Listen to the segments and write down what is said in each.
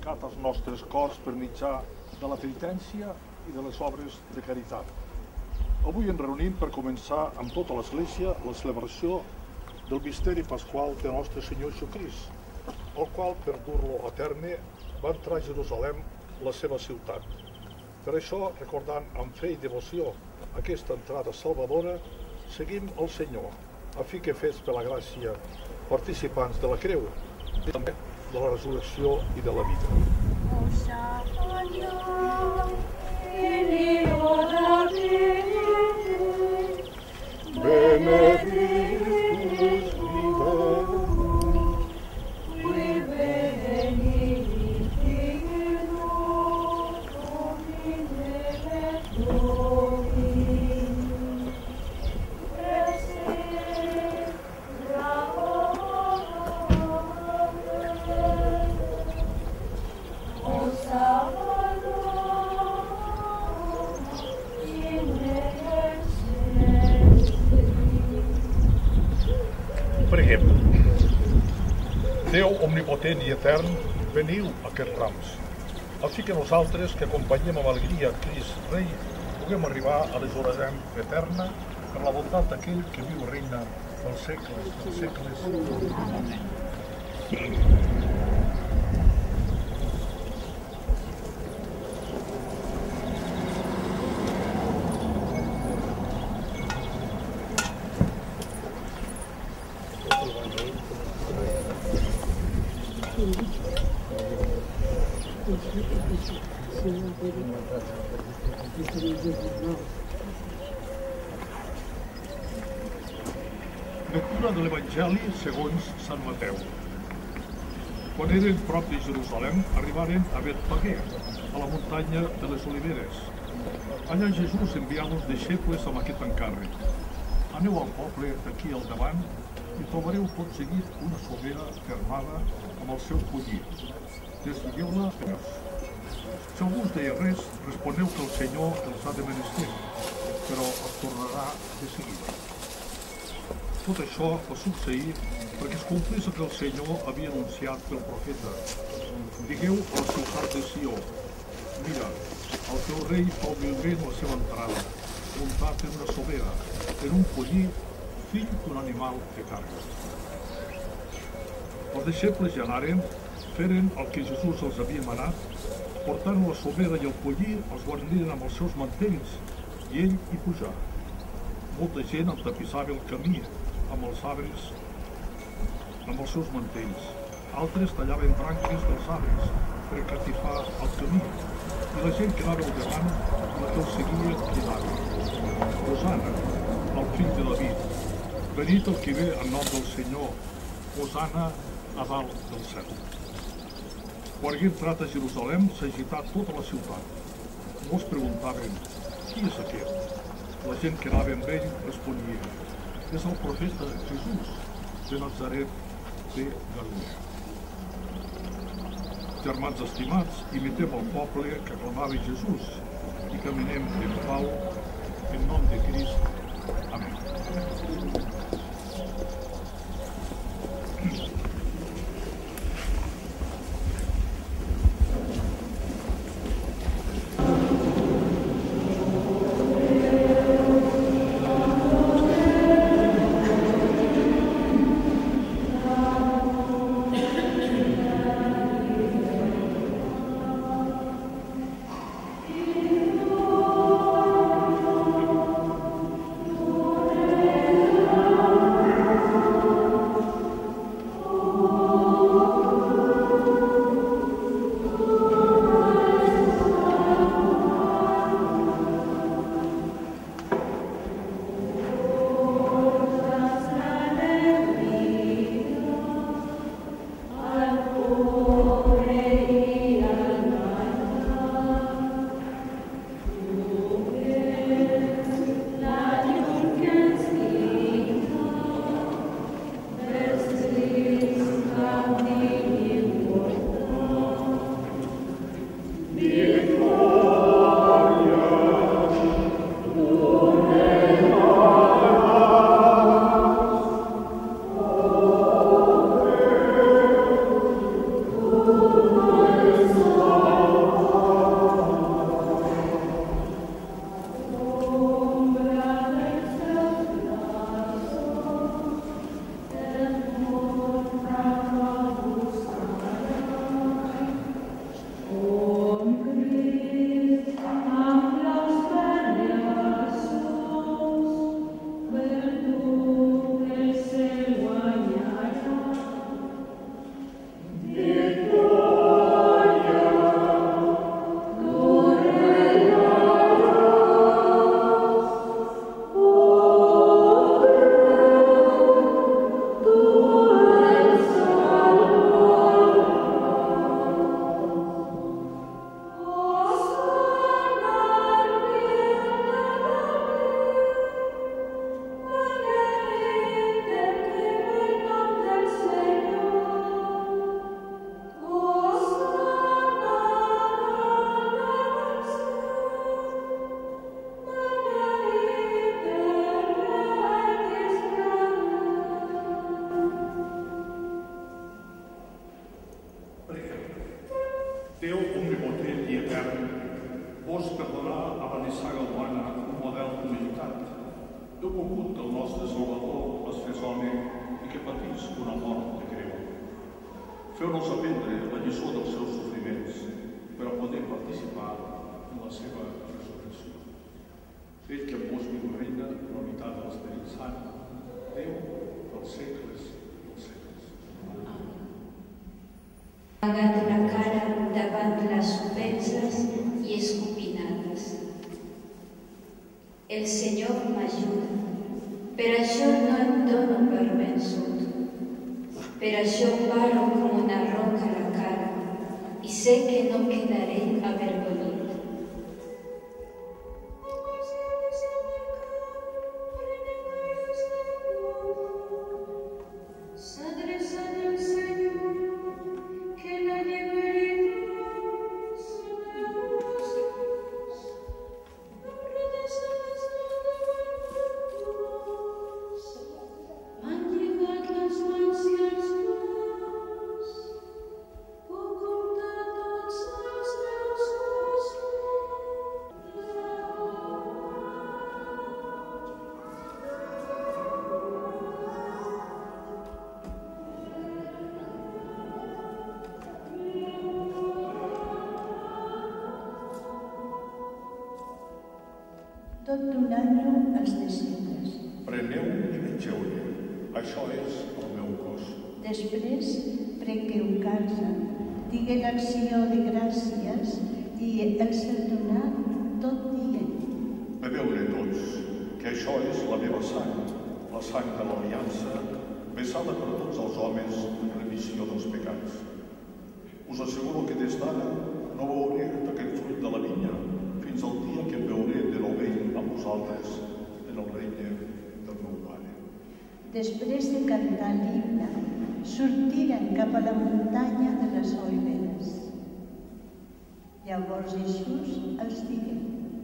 purificat els nostres cors per mitjà de la penitència i de les obres de caritat. Avui ens reunim per començar amb tota l'Església la celebració del misteri pasqual del nostre Senyor Jesucrist, el qual, per dur-lo a terme, va entrar a Jerusalem, la seva ciutat. Per això, recordant amb fe i devoció aquesta entrada salvadora, seguim el Senyor, a fi que fets per la gràcia participants de la creu i també de la resurrecció i de la vida. Benedictus Preguem. Déu omnipotent i etern, veniu a aquests rams, a fi que nosaltres, que acompanyem amb alegria Crist Rei, puguem arribar a l'exoració eterna per la bondat d'aquell que viu i reina dels segles. Amén. Lectura de l'Evangeli segons Sant Mateu. Quan eren prop de Jerusalem, arribaren a Betfagé, a la muntanya de les Oliveres. Allà Jesús envià els deixebles amb aquest encàrrec. Aneu al poble d'aquí al davant i trobareu tot seguit una sobera fermada amb el seu pollí. Desligueu-la per res. Si algú us deia res, responeu que el Senyor els ha de menester, però els tornarà de seguida. Tot això va succeir perquè es complís el que el Senyor havia anunciat pel profeta. Digueu a la ciutat de Sió: mira, el teu rei fa humilment la seva entrada, muntat en una sobera, en un pollí, fill d'un animal de carn. Els deixebles ja anaren, feren el que Jesús els havia manat, portant la sobera i el pollí, els guarniren amb els seus mantells, i ell hi pujà. Molta gent el tapissava el camí amb els arbres, amb els seus mantells. Altres tallaven branques dels arbres per catifar el camí, i la gent que anava al davant, la que el seguia, cridava: Hosana, el fill de David, venit el que ve en nom del Senyor, Hosana a dalt del cel. Quan hagué entrat a Jerusalem, s'ha agitat tota la ciutat. Molts preguntaven: qui és aquest? La gent que anava amb ell responia: és el profeta Jesús de Nazaret de Galilea. Germans estimats, imitem el poble que aclamava Jesús i caminem en pau en nom de Crist. Amén. omnipotent i etern, vols perdonar a la nissaga humana un model d'humilitat. Heu volgut que el nostre Salvador es fes home i que patís una mort de creu. Feu-nos aprendre la lliçó dels seus sofriments per a poder participar en la seva resurrecció. Ell que amb vos viu reina en la unitat de l'Esperit Sant, Déu dels segles dels segles. Amagat la cara davant les ofenses i escopinades. El Senyor m'ajuda, per això no em dono per vençut. Per això paro com una roca a la cara i sé que no quedaré avergonyit. Tot donant-lo als deixebles. Preneu i mengeu-ne, això és el meu cos. Després, prengueu casa, digué l'acció de gràcies i els el donà tot dient. Beveu-ne tots, que això és la meva sang, la sang de l'aliança, vessada per tots els homes en remissió dels pecats. Us asseguro que des d'ara no beuré d'aquest fruit de la vinya fins al dia que em veuré de nou amb vosaltres en el regne del meu Pare. Després de cantar l'himne, sortiren cap a la muntanya de les Oliveres. Llavors Jesús els digué: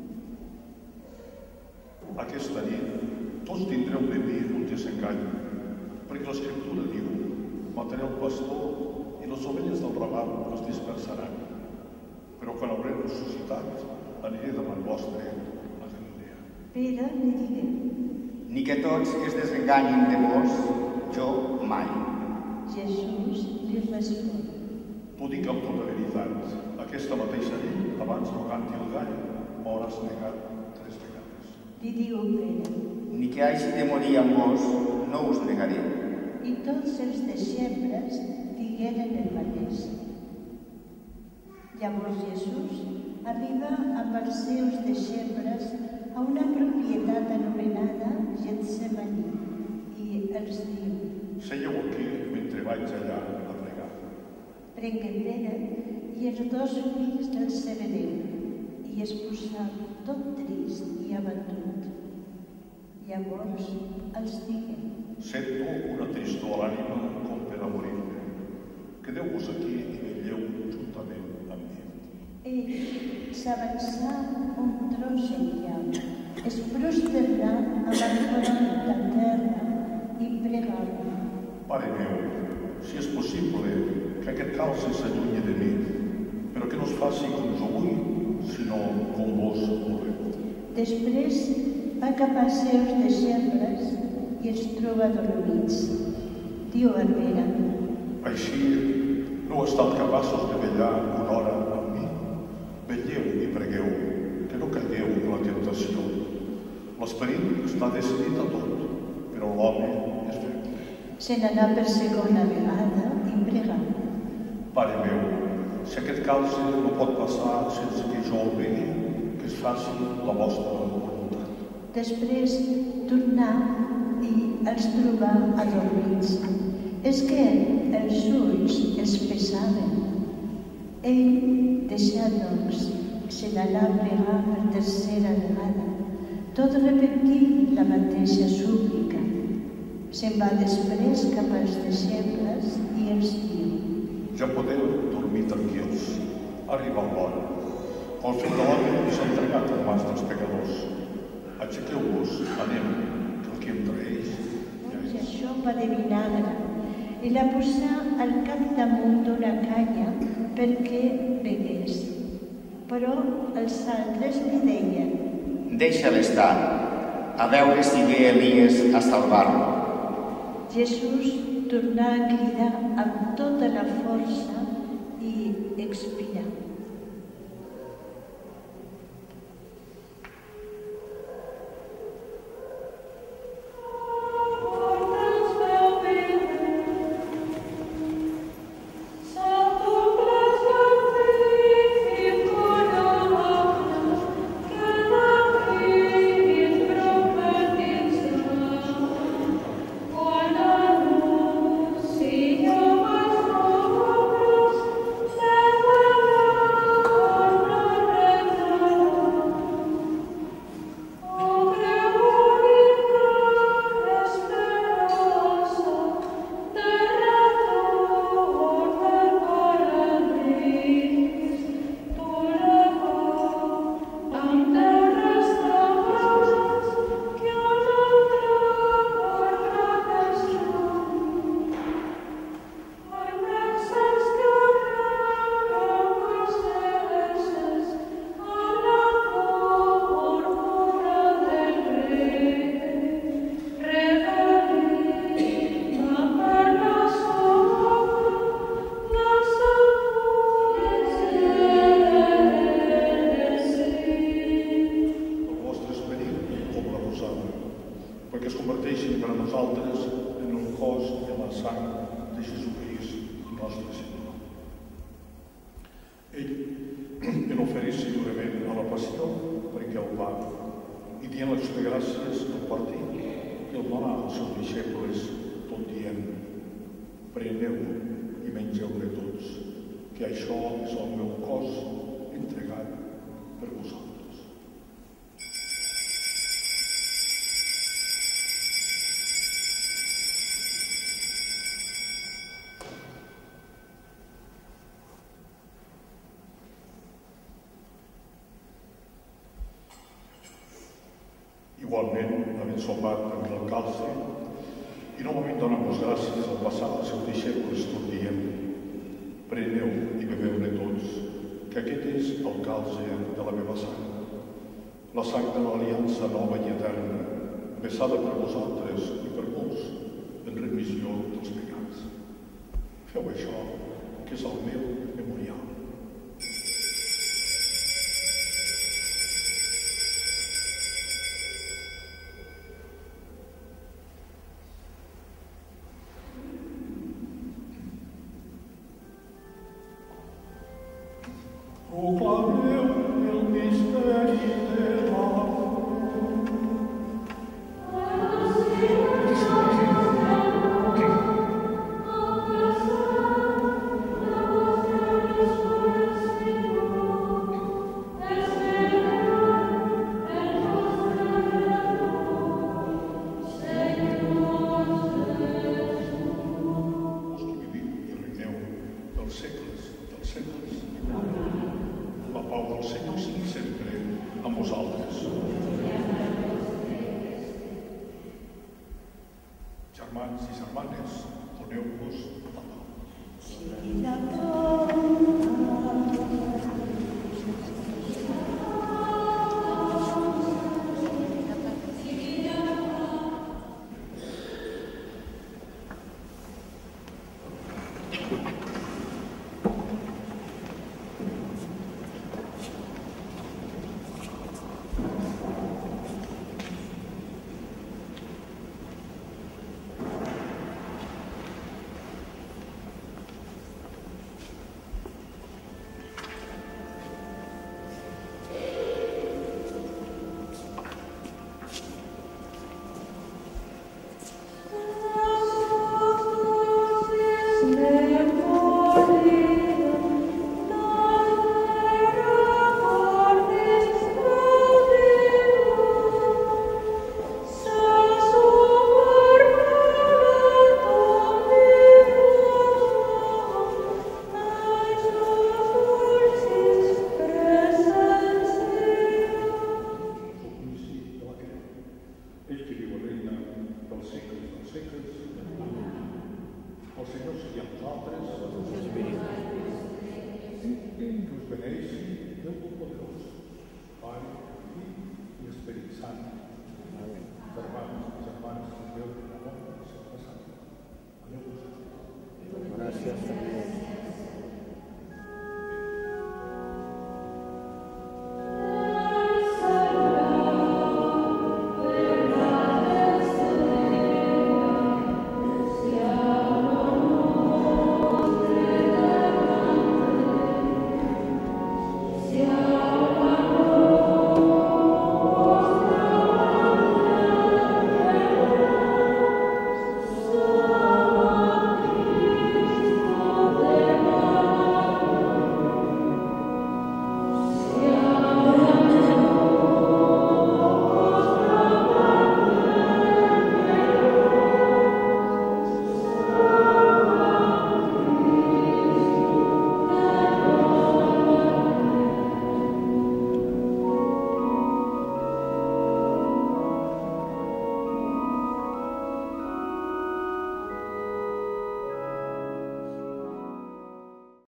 Aquesta nit tots tindreu de mi un desengany, perquè l'Escriptura diu: mataré el pastor i les ovelles del ramat es dispersaran. Però quan hauré ressuscitat, aniré davant vostre a Galilea. Pere li digué: Ni que tots es desenganyin de vos, jo mai. Jesús li respon: T'ho dic amb tota veritat, aquesta mateixa nit, abans no canti el gall, m'hauràs negat 3 vegades. Li diu Pere: Ni que hagi de morir amb vos, no us negaré. I tots els deixebles digueren el mateix. Llavors Jesús arriba amb els seus deixebles a una propietat anomenada Getsemaní i els diu: Seieu aquí mentre vaig allà a pregar. Prengué Pere i els 2 fills del Zebedeu i es posà tot trist i abatut. Llavors els digué: Sento una tristor a l'ànima com per a morir-me. Quedeu-vos aquí i vetlleu juntament amb mi. Ell s'avançà un tros enllà, es prosternà amb el front a terra i pregava: Pare meu, si és possible, que aquest calci s'allunyi de mi, però que no es faci com jo vull, sinó com vos voleu. Després va cap als seus deixebles i els troba adormits. Diu a Pere: Així no heu estat capaços de vetllar una hora amb mi? Vetlleu i pregueu, que no caigueu en la tentació. L'esperit està decidit a tot, però l'home és feble. Se n'anà per segona vegada i pregà: Pare meu, si aquest calci no pot passar sense que jo el begui, que es faci la vostra voluntat. Després tornà i els trobà adormits. És que els ulls els pesaven. Ell deixà doncs, se n'anà a pregar per tercera vegada, tot repetint la mateixa súplica. Se'n va després cap als deixebles i els diu: Ja podeu dormir tranquils. Arriba l'hora. El fill de l'home s'ha entregat en mans dels pecadors. Aixequeu-vos, anem, que el que entre ells ja una xopa de vinagre i la posà al capdamunt d'una canya perquè begués. Però els altres li deien: Deixa-la estar, a veure si ve Elies a salvar-lo. Jesús tornà a cridar amb tota la força i expirà. perquè es converteixin per a nosaltres en el cos i la sang de Jesucrist, nostre Senyor. Ell en oferir-se lliurement a la passió perquè el va, i dient l'acció de gràcies al partit que el donà als seus deixebles, tot dient: preneu i mengeu-ne tots, que això és el meu cos entregat per vosaltres. Igualment, havent sopat amb el calze, i novament donant-vos gràcies al passar als seus deixebles, tot dient: preneu i beveu-ne tots, que aquest és el calze de la meva sang, la sang de l'aliança nova i eterna, vessada per vosaltres i per molts, en remissió dels pecats. Feu això, que és el meu memorial. Proclameu el misteri de la germans i germanes, doneu-vos la pau.